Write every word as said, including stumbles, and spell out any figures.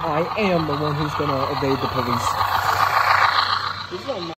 I am the one who's gonna evade the police.